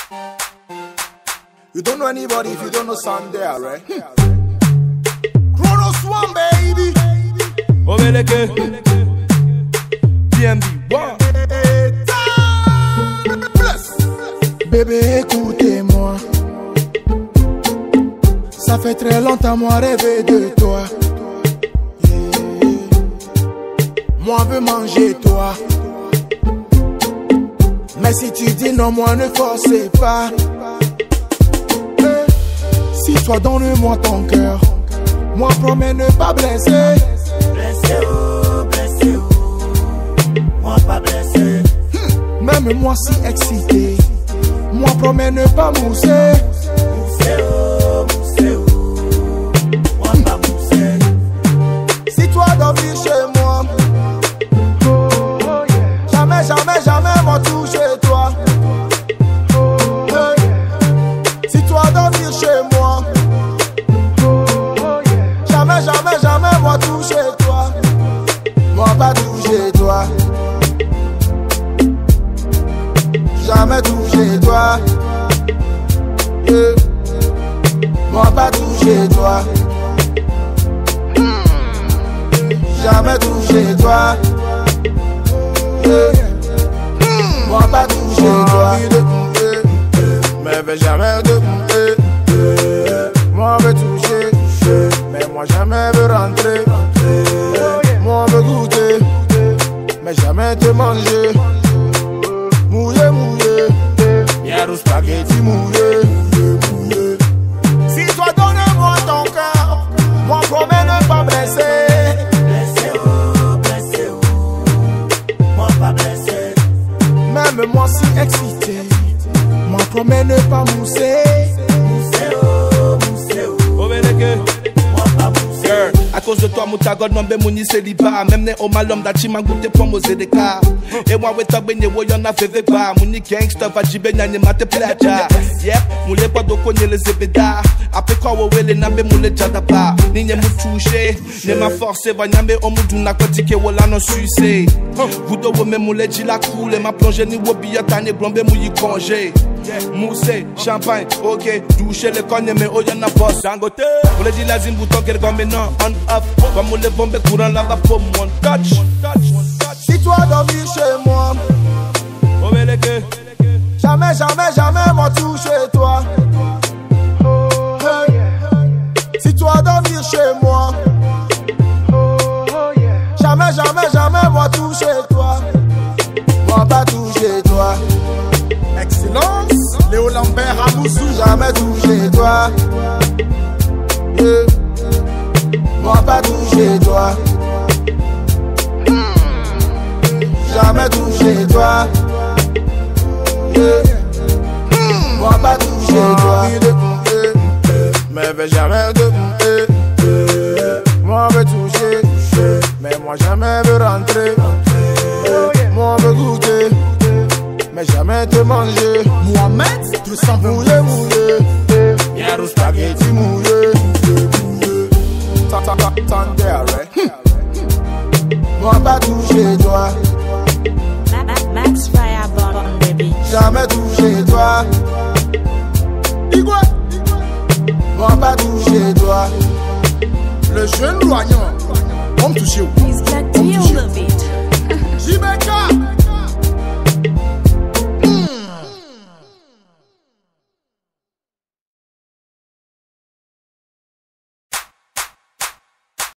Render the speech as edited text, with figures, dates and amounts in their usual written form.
You don't know anybody if you don't know Sandea, right? Chronos One, baby. Obeleke TMB One. Bébé, écoutez-moi. Ça fait très longtemps moi rêver de toi. Moi veux manger toi. Mais si tu dis non, moi ne forcez pas. Si toi donne-moi ton cœur, moi promets ne pas blesser. Blessé moi pas blessé. Même moi si excité, moi promets ne pas mousser. Moi pas mousser. Si toi dormir chez moi, jamais, jamais, jamais moi tout chez toi. Si toi dormir chez moi, jamais, jamais, jamais moi tout chez toi. Moi pas tout chez toi. Jamais tout chez toi. Moi pas tout chez toi. Jamais tout chez toi. Moi pas tout chez toi. Mais vais jamais de moi veux toucher, mais moi jamais veux rentrer. Moi veux goûter, mais jamais te manger. Mouillé, mouillé, bière ou spaghetti mouillé. Si toi donne-moi ton cœur, moi promets ne pas blesser. Blessé, moi pas blessé. Même moi si excité, moi promets ne pas mousser. Obeleke Moi pas mousser. à cause de toi, Moutagod, non, ben, mouni célibat. Même né au malhomme d'Achima, goûté pour moser des cas. Et moi, ouais, t'as béni, ouais, y'en a fait pas. Mouni gangster, va jibé, n'a ni mate plaja. Yep, moulé pas de connaître les zébédas. Après quoi, ouais, les nambé, moulé jadaba. Ni n'y mou touché, ni m'a forcé, va nyambe, au moudou, n'a quoi dit que wala non sucé. Vous devez me moulé, dit la coule, ma plongée, ni wobia, tani, blambé, mouillé congé. Moussé, champagne, ok, doucher les cognes, mais oh y'en a pas. Dangote, vous les dit la zine, bouton, qu'elle va maintenant, on off. Va mouler, bombe, courant, là-bas, pour mon touch. Si toi dormir chez moi, Obeleke jamais, jamais, jamais moi tout chez toi. Si toi dormir chez moi, jamais, jamais, jamais moi tout chez toi. Moi pas tout chez toi. Excellence, Léo Lambert Ramoussou, jamais tout chez toi. Moi pas tout chez toi. Jamais tout chez toi. Moi pas tout chez toi. Mais vais jamais de moi veux toucher, mais moi jamais veux rentrer. Moi veux goûter, mais jamais te manger. Mohamed, tu sens mouillé, mouillé. Bière ou spaghetti mouillé. Sandea, right? Moi pas tout chez toi. Max Fireball on the beat. Jamais tout chez toi. Moi pas tout chez toi. Le jeune loignant, on me touche où?